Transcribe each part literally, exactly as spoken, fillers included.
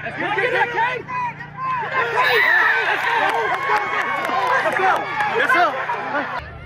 Let's go, get that, Kate! Get that, Kate! Let's go! Let's go! Let's go!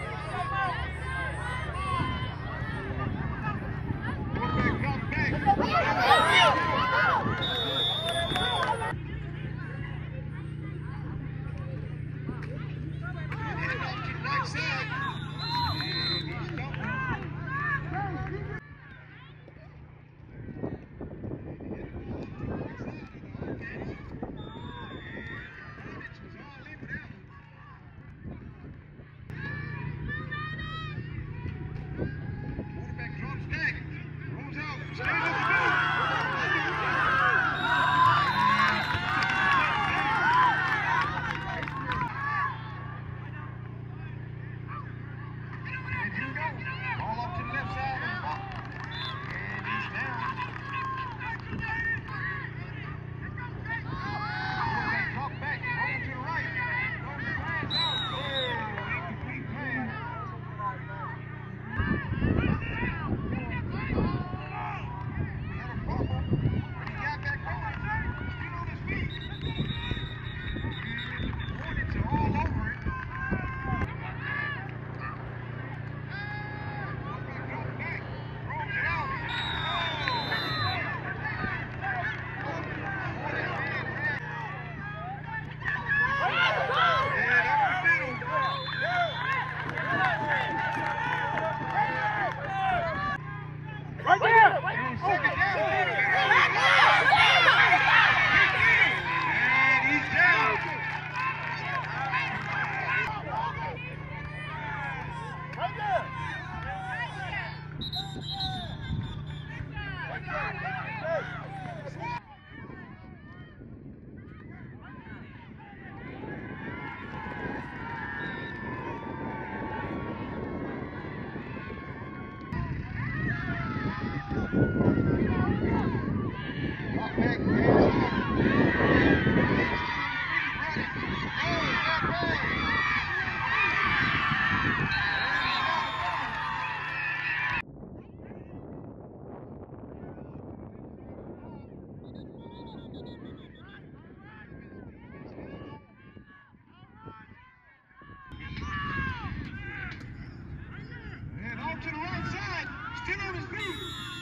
To the right side, still on his feet.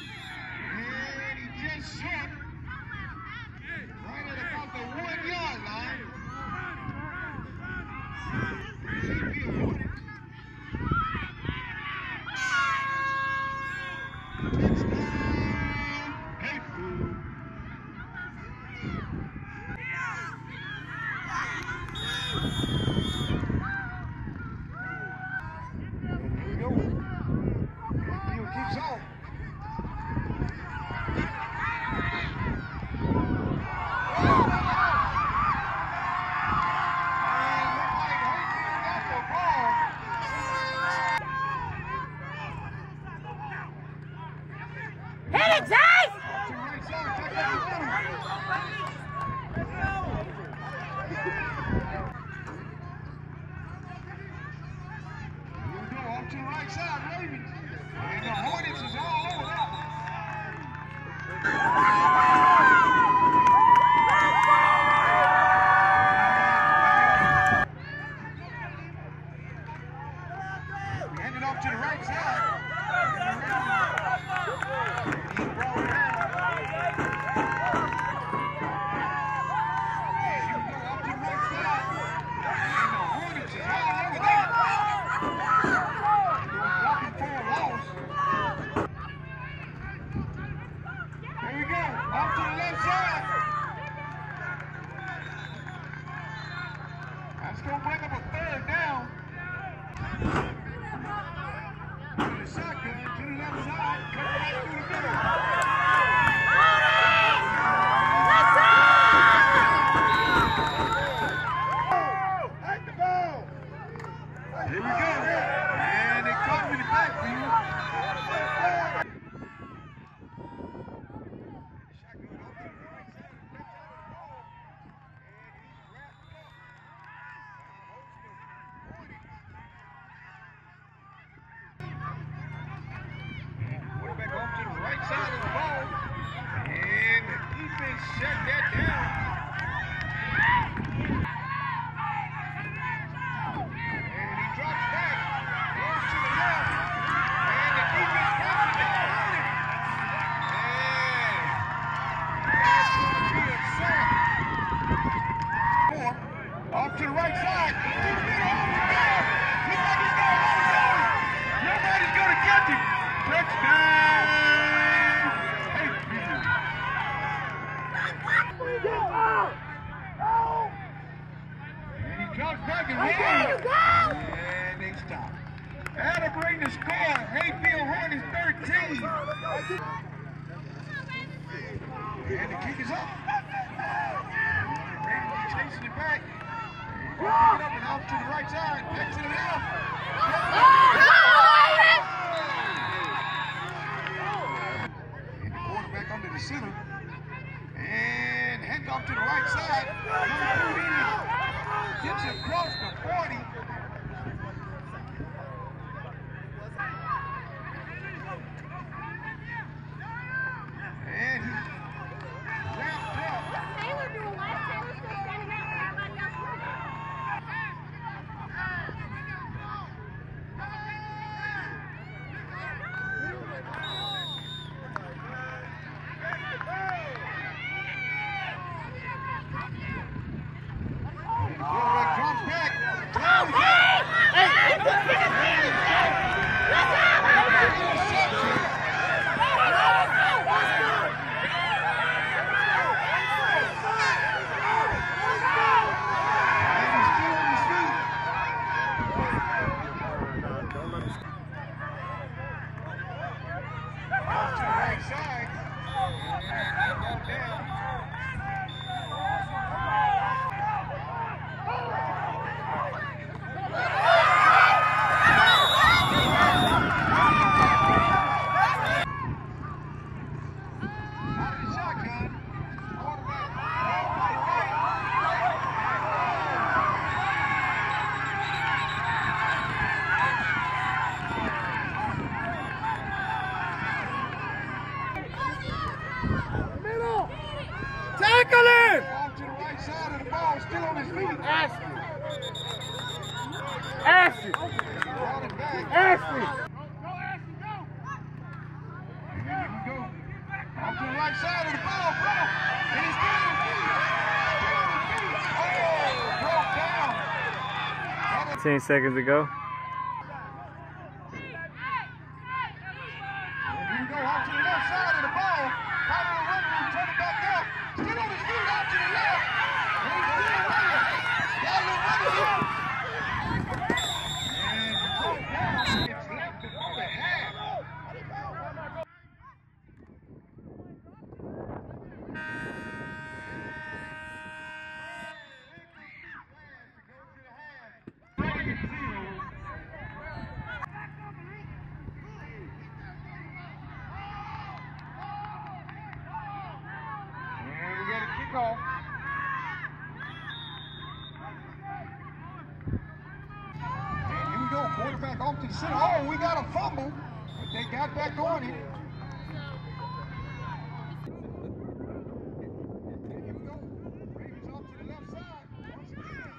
And he just short. Right at about the one yard line. Touchdown, Hayfield. Keeps on. Hit it, Chase! Off to the right side, Ravens. And the Hornets is all over that one. We handed off to the right side. He brought it down. And you go off to the right side. And the Hornets is all over that. Walking for a loss. There we go. Off to the left side. That's going to bring up a third down. To the shotgun, to the left side. Cut right through the middle. At the ball. Here we go. And they caught me the backfield. Quarterback off to the right side. And he comes back and wins. And they stop. That'll bring the score. Hayfield Hornets thirteen. And the kick is up. Brady chasing it back. Pick it up and off to the right side. Back to the left. And the quarterback under the center. And hands off to the right side. Gets it across the forty. And he wrapped up. Taylor doing what? Taylor's still standing out where everybody else was. And the quarterback drops back. Tackle him! Off to the right side of the ball, still on his feet. Ashley. Ashley. Brought it back. Ashley. And here we go. Off to the right side of the ball, bro. And he's still on his feet. Still on his feet. Oh, broke down. Ten seconds to go. And here we go, off to the left side of the ball. Follow the run route, turn it back up. Still on his feet, out to the left. And he's still running. Got a little running here. And broke down. It's left before the half. And we got a kickoff. And here we go, quarterback off to the center. Oh, we got a fumble, but they got back on it. And here we go. Ravens off to the left side. Once again.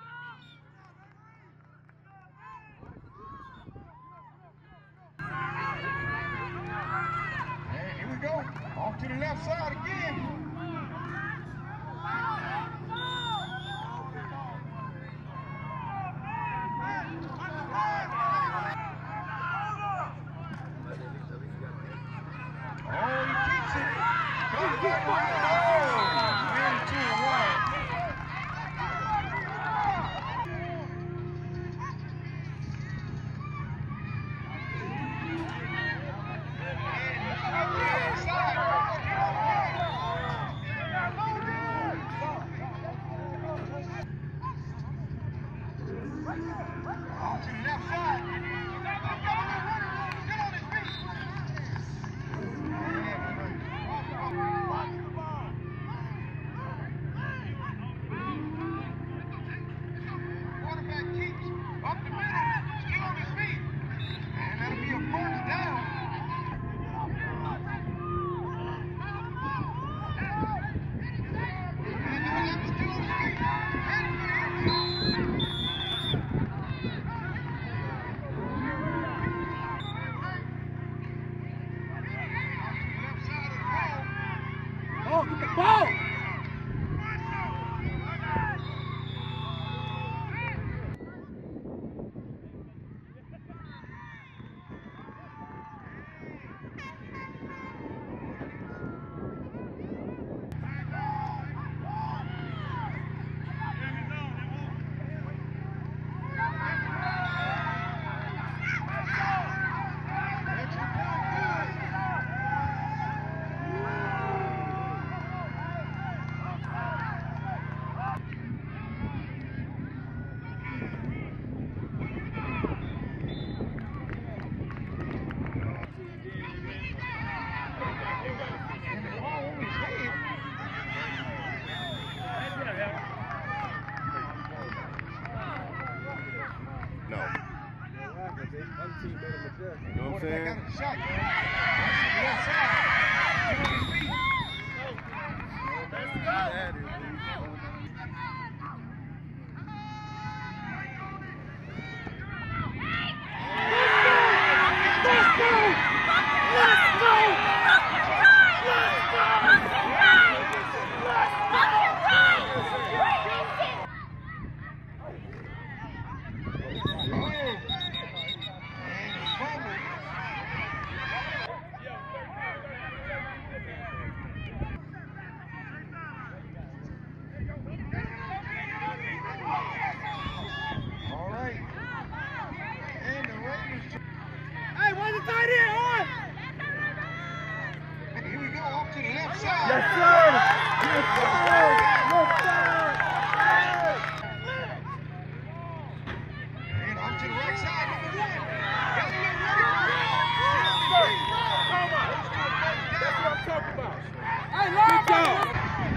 And here we go. Off to the left side again. Oh, he keeps it. Comes back around. Oh, man, two and one. Off to the left side. Still on his feet. Quarterback keeps up the middle, still on his feet. And that'll be a first down. And still on his feet. Oh, get the ball! man. Got a shot, man. That's the left side. Get on his feet. That is it. Hey, where's the tight end? On! Here we go, off to the left side. Yes, sir. Yes, sir. Yes, sir. And off to the right side, number one. Got a little ready. That's what I'm talking about. Hey, Good job.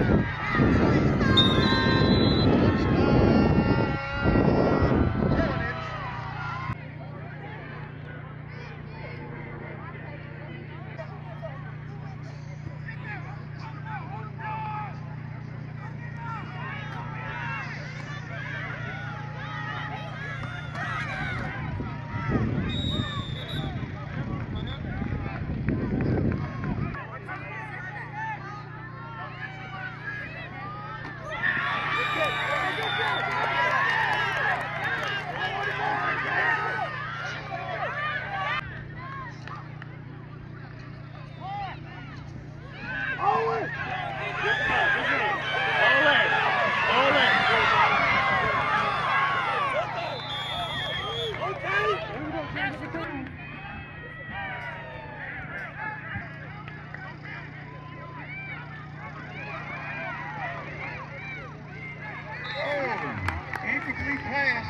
Incomplete pass.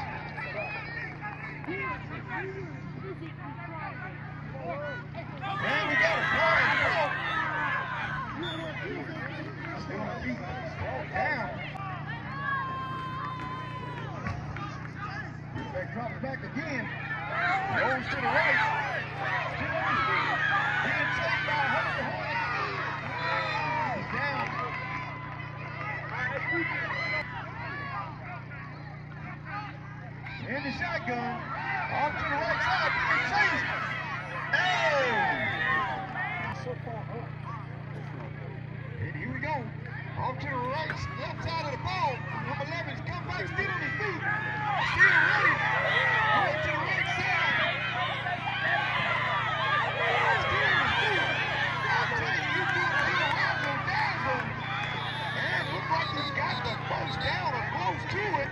And we got a flag. Stay on the feet. Down. Back drops back again. Goes to the right. Still on his feet. Being saved by Hunter Hornet. He's down. In the shotgun, off to the right side, being chased. Hey! So far up. And here we go. Off to the right, left side of the ball. Number eleven's come back, still on his feet. Still ready. Going to the right side. Still on his feet. I'll tell you, he's doing a little razzle dazzle. And look like he's got the first down or close to it.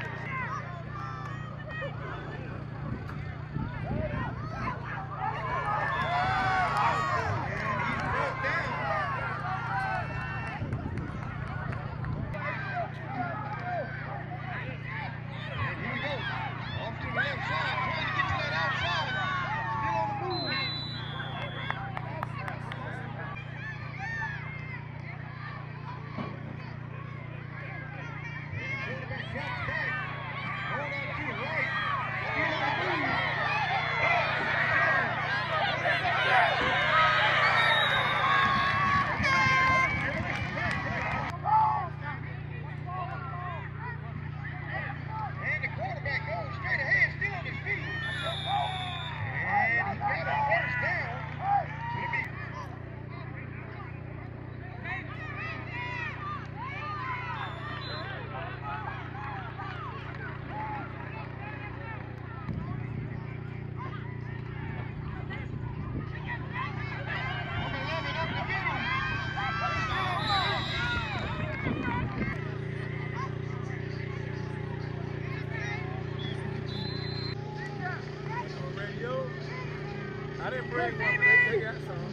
I didn't bring one, but they, they got some.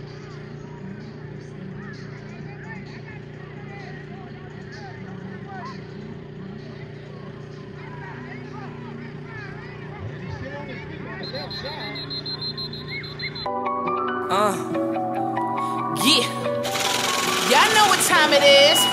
Uh, yeah. Y'all know what time it is.